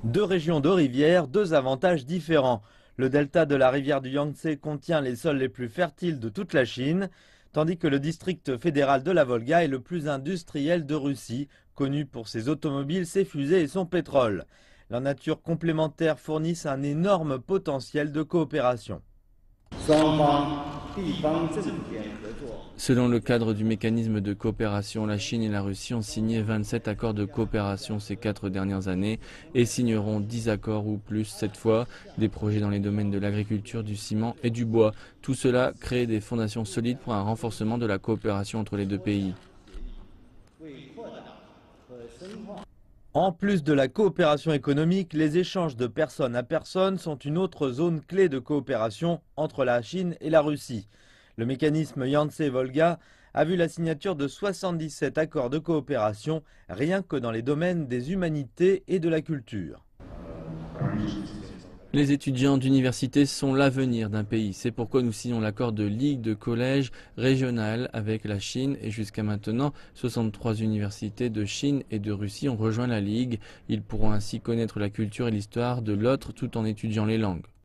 Deux régions de rivières, deux avantages différents. Le delta de la rivière du Yangtze contient les sols les plus fertiles de toute la Chine, tandis que le district fédéral de la Volga est le plus industriel de Russie, connu pour ses automobiles, ses fusées et son pétrole. Leurs natures complémentaires fournissent un énorme potentiel de coopération. Selon le cadre du mécanisme de coopération, la Chine et la Russie ont signé 27 accords de coopération ces 4 dernières années et signeront 10 accords ou plus cette fois, des projets dans les domaines de l'agriculture, du ciment et du bois. Tout cela crée des fondations solides pour un renforcement de la coopération entre les deux pays. En plus de la coopération économique, les échanges de personne à personne sont une autre zone clé de coopération entre la Chine et la Russie. Le mécanisme Yangtze-Volga a vu la signature de 77 accords de coopération rien que dans les domaines des humanités et de la culture. Les étudiants d'université sont l'avenir d'un pays. C'est pourquoi nous signons l'accord de ligue de collèges régionales avec la Chine et jusqu'à maintenant, 63 universités de Chine et de Russie ont rejoint la ligue. Ils pourront ainsi connaître la culture et l'histoire de l'autre tout en étudiant les langues.